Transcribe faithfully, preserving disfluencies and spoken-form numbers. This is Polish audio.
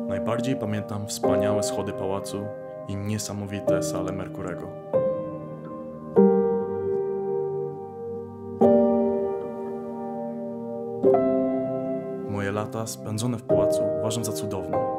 Najbardziej pamiętam wspaniałe schody pałacu i niesamowite sale Merkurego. Moje lata spędzone w pałacu uważam za cudowne.